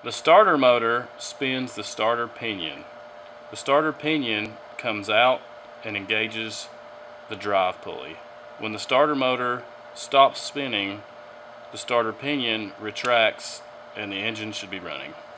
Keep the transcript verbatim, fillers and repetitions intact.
The starter motor spins the starter pinion. The starter pinion comes out and engages the drive pulley. When the starter motor stops spinning, the starter pinion retracts and the engine should be running.